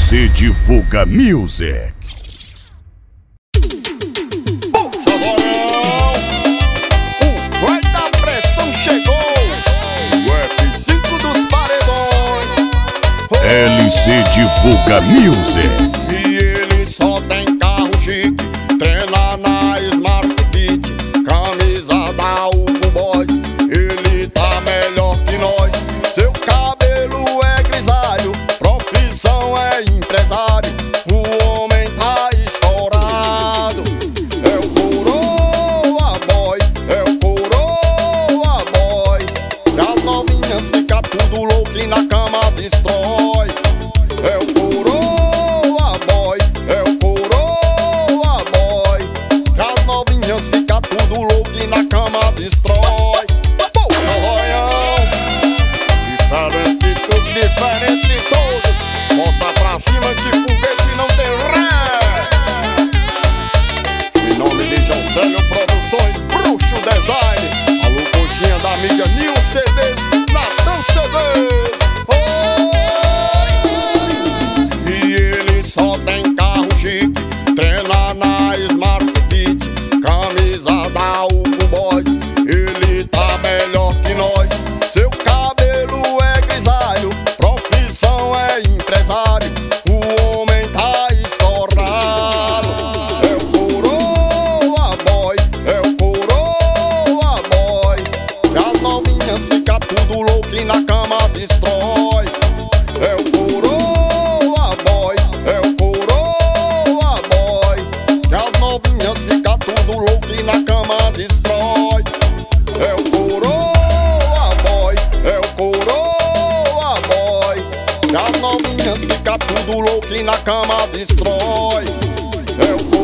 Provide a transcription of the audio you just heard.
LC Divulga Music. O vai da pressão chegou, o F5 dos paredões. LC Divulga Music. E ele só tem carro chique, treina na Smart Fit, camisa da Hugo Boss. Ele tá melhor que nós, seu cabelo é grisalho, profissão é empresário, o homem tá estourado. É o Coroa Boy, é o Coroa Boy. E as novinhas ficam tudo louco e na cama destrói. É o Coroa Boy, é o Coroa Boy. E as novinhas ficam tudo louco e na cama destrói. Diferente, tudo diferente de todos. Bota pra cima que foguete não tem ré. Em nome de João Célio Produções, Bruxo Design, alô coxinha da amiga Nil CDs, Natan CDs. E ele só tem carro chique, treina na Smart Fit, camisa da Hugo Boss. Ele tá melhor que nós, seu cabelo é grisalho, profissão é empresário, o homem tá estourado. É o Coroa Boy, é o Coroa Boy. E as novinhas ficam tudo louco e na cama destrói. É o Coroa Boy, é o Coroa Boy. E as novinhas ficam tudo louco e na cama destrói. É o Coroa Boy, é o Coroa Boy. E as novinhas ficam tudo louco e na cama destrói. É o